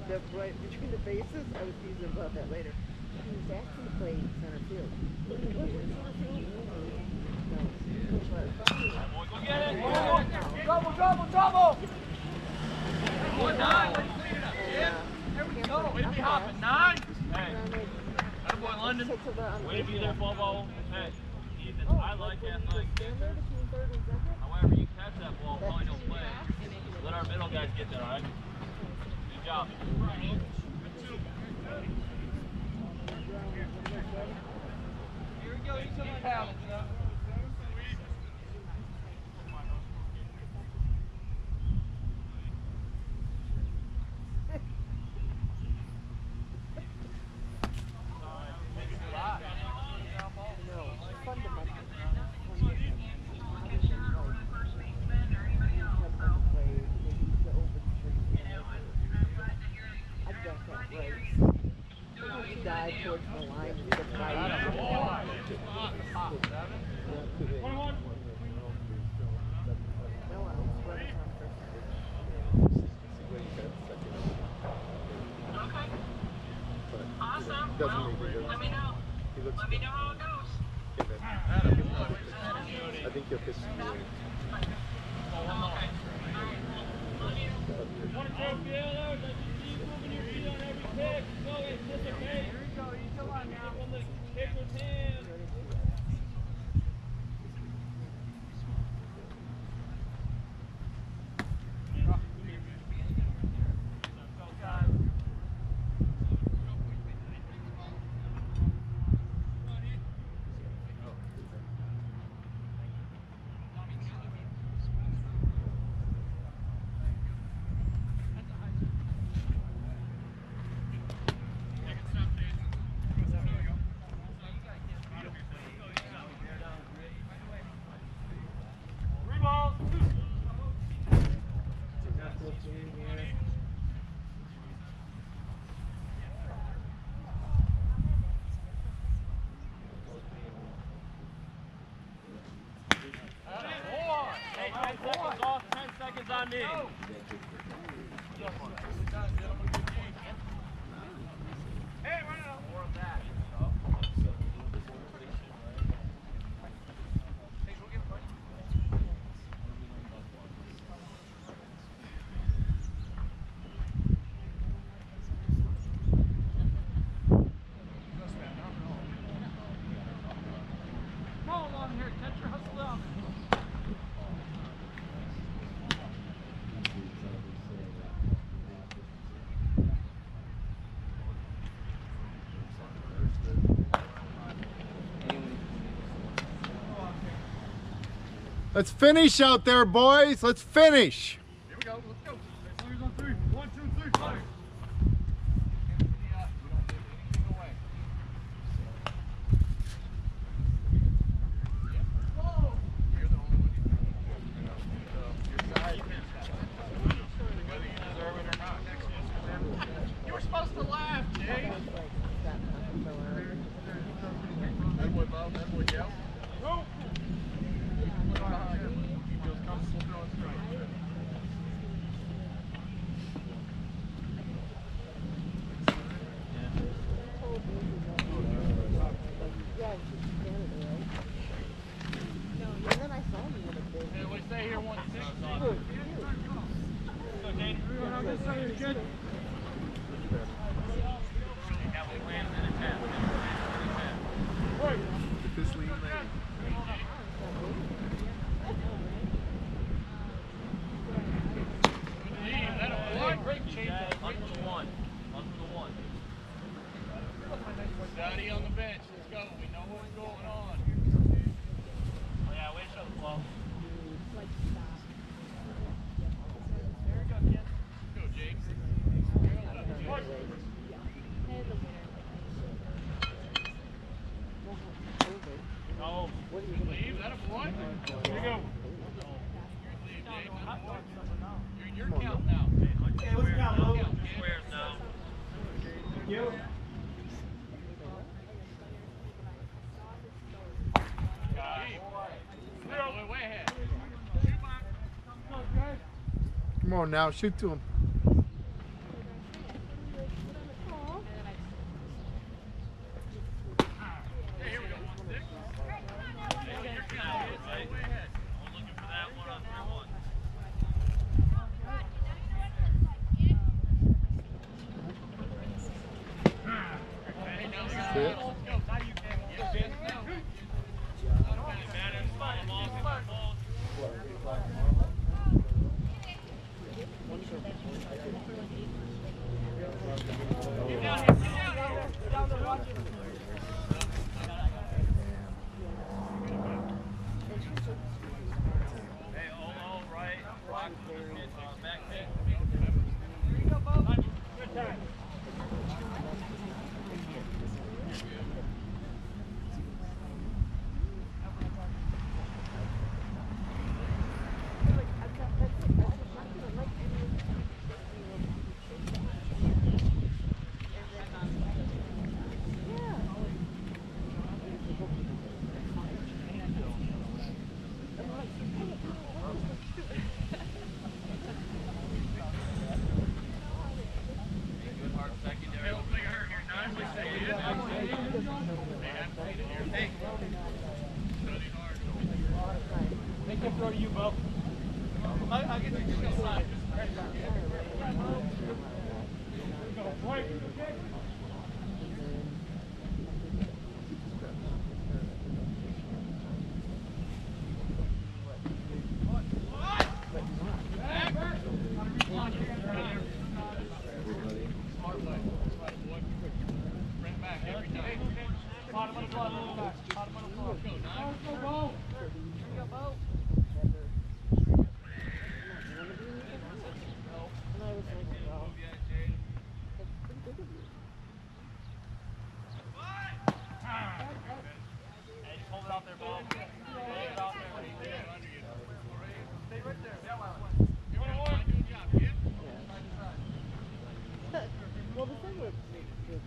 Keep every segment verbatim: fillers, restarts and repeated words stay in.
the right between the bases. I was teasing about that later. He was asking to play center field. What is center field? No. Go get it! Double, double, double! One, nine, let's clean it up. Yeah. There we go. Way to be hopping. Nine. Hey. Attaboy, London. Way to be there, Bobo. Hey. Ethan, I like athletic defense. However, you catch that ball, probably don't play. Let our middle guys get there, all right? Good job. Here we go. You come on down. Towards the line and get by. Awesome. Well, let me know. Let me know how it goes. I think you'll piss me away. On me. Hey, run out. More of that. Come on along here, catcher, hustle down. Let's finish out there, boys. Let's finish. Here we go. Let's go. Players on three. One, two, three, fire. You were supposed to laugh, Jay. That boy Bob, that boy Joe. Go. Stay here one six. Go, Dane. On this side, you're good. This lead, Daddy on the bench. Let's go. We know what's going on. Oh yeah, way to show the flow. There we go, kid. Go, Jake. Oh, leave. That a boy? Here you go. You're your count now. Okay, let's count. Squares now. You. Come on now, shoot to him.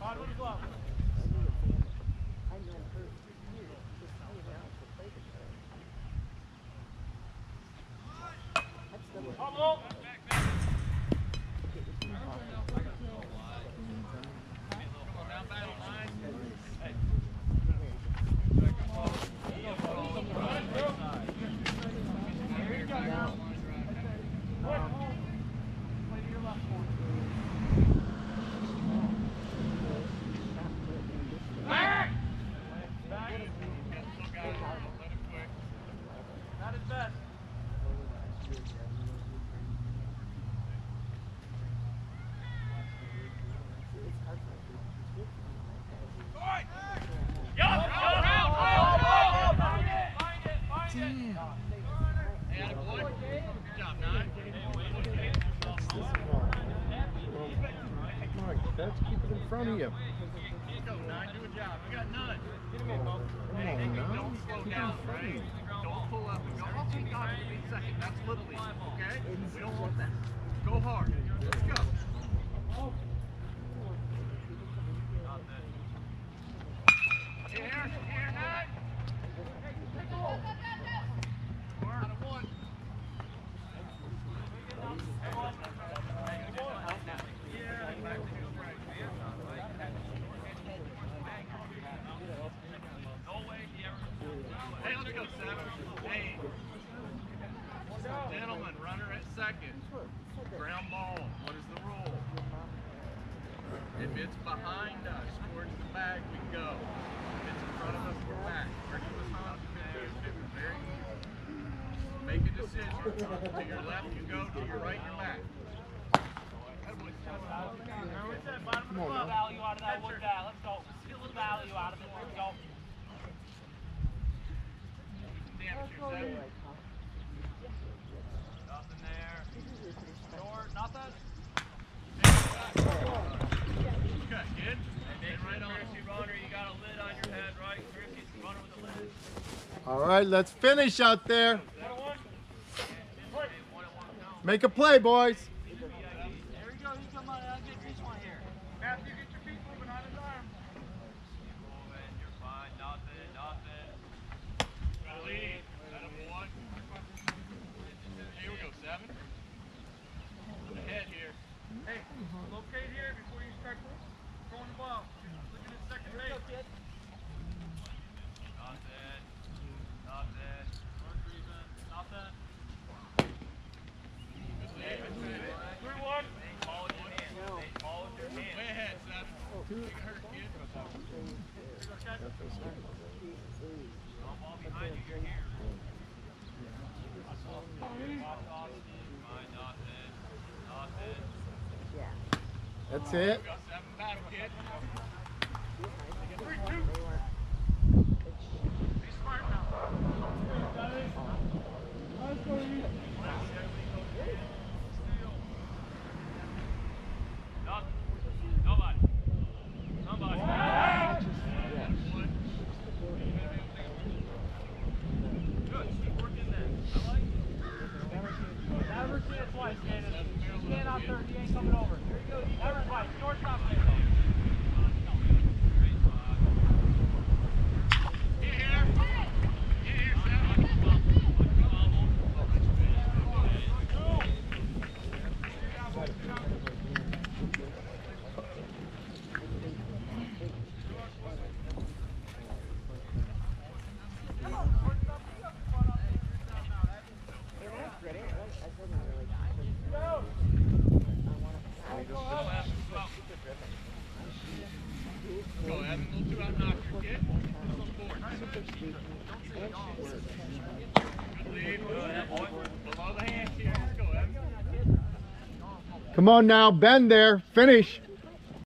Todd, with the glove. I knew him for years, just hanging out to play together. That's the one. Come on. Not his best. That's keep it in front of you. Go, nine, do a job. We got none. Come on, now. Don't slow down, right? Don't pull up and go, oh, thank God, for being second. That's Little League, okay? We don't want that. Go hard. Let's go. Here, here, nine. Out of one. Hey, let's go, seven. Hey. Gentlemen, runner at second. Ground ball. What is the rule? If it's behind us, towards the bag, we go. If it's in front of us, we're back. Where do you respond to fifty? Very easy. Make a decision. To your left, you go. To your right, you're back. Come on, now. Value out of that wood guy. Let's go. Get a little value out of it. Let's go. Nothing there. Short. Nothing. Okay, kid. Hey, right on. Runner, you got a lid on your head, right? Griffey, runner with a lid. All right, let's finish out there. Make a play, boys. There we go. He's coming on. I'll get this one here. Matthew, get your feet moving on his arm. Moving. You're fine. Nothing. Nothing. Got a lead. Got a one. Here we go, seven. Ahead here. Hey, locate here before you start throwing the ball. Looking at second base. Nothing. Nothing. Nothing. Three one. Ball with your hand. Ball with your hand. Way ahead, seven. You get hurt, kid. Ball behind you. You're here. Walk off. Fine. Nothing. Nothing. Yeah. That's it. We got seven battle, kid. Three, two. Be smart now. Nothing. Nobody. Somebody. Good. Keep working that. I like it. Never see it twice, Candace. Stand out there. He ain't coming over. Here he goes. Never twice. Shortstop there. Great spot. Get here. Get here, seven. Go, Evan. Little two out knocker, kid. On the board. Good lead. Below the hand, kid. Let's go, Evan. Come on now, bend there. Finish.